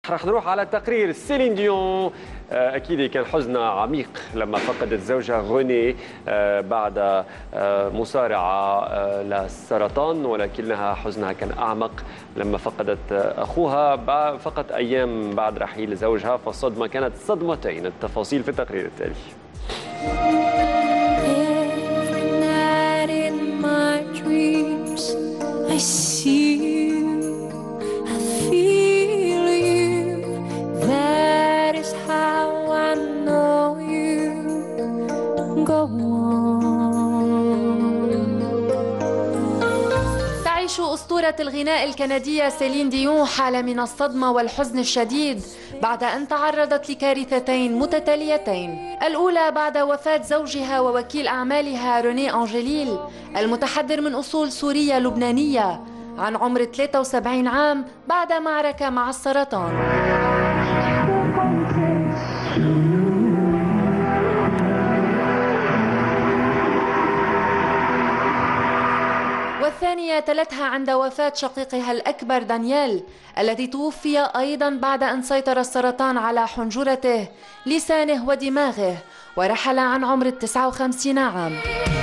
رح نروح على تقرير سيلين ديون. أكيد كان حزنها عميق لما فقدت زوجها غوني بعد مصارعة للسرطان، ولكنها حزنها كان أعمق لما فقدت أخوها فقط أيام بعد رحيل زوجها، فالصدمة كانت صدمتين. التفاصيل في التقرير التالي. تعيش أسطورة الغناء الكندية سيلين ديون حالة من الصدمة والحزن الشديد بعد أن تعرضت لكارثتين متتاليتين. الأولى بعد وفاة زوجها ووكيل أعمالها روني أنجيليل، المتحضر من أصول سورية لبنانية، عن عمر 73 عام بعد معركة مع السرطان. والثانية تلتها عند وفاة شقيقها الأكبر دانيال، الذي توفي أيضا بعد أن سيطر السرطان على حنجرته، لسانه ودماغه، ورحل عن عمر 59 عام.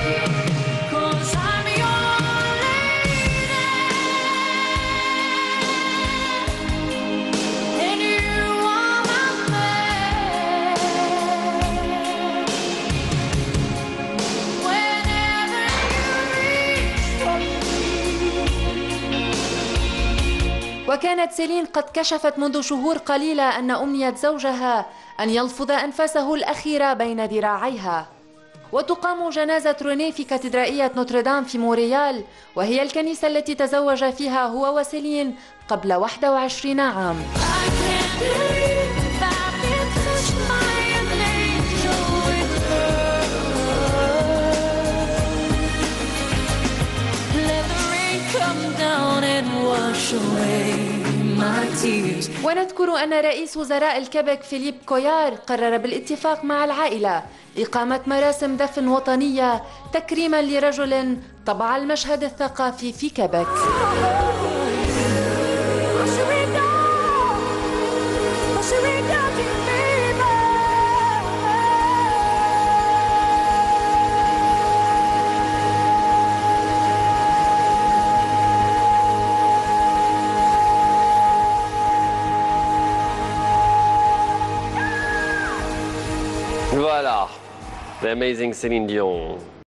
وكانت سيلين قد كشفت منذ شهور قليلة أن أمنية زوجها أن يلفظ أنفاسه الأخيرة بين ذراعيها. وتقام جنازة روني في كاتدرائية نوتردام في مونريال، وهي الكنيسة التي تزوج فيها هو وسيلين قبل 21 عام. ونذكر أن رئيس وزراء الكيبك فيليب كويار قرر بالاتفاق مع العائلة إقامة مراسم دفن وطنية تكريما لرجل طبع المشهد الثقافي في كيبك. Voilà, the amazing Céline Dion.